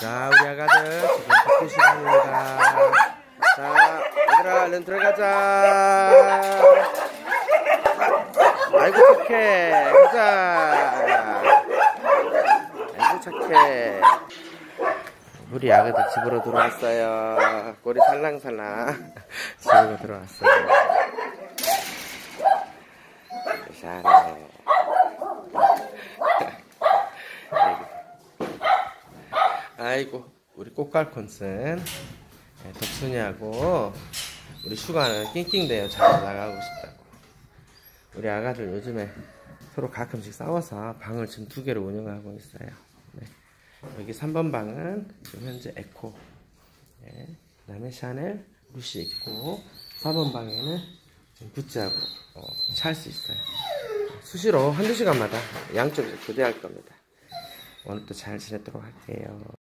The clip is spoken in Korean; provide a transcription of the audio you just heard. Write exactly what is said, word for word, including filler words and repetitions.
자, 우리 아가들 지금 복귀 시간입니다. 자, 얘들아, 얼른 들어가자. 아이고, 착해. 가자. 아이고, 착해. 우리 아가들 집으로 들어왔어요. 꼬리 살랑살랑 집으로 들어왔어요. 잘해. 아이고, 우리 꽃갈콘슨 덕순이하고 우리 슈가는 낑낑대요. 자주 나가고 싶다고. 우리 아가들 요즘에 서로 가끔씩 싸워서 방을 지금 두 개로 운영하고 있어요. 네. 여기 삼 번 방은 지금 현재 에코, 네. 그 다음에 샤넬, 루시 있고, 사 번 방에는 지금 구찌하고 어, 찰스 있어요. 수시로 한두 시간마다 양쪽에서 교대할 겁니다. 오늘도 잘 지내도록 할게요.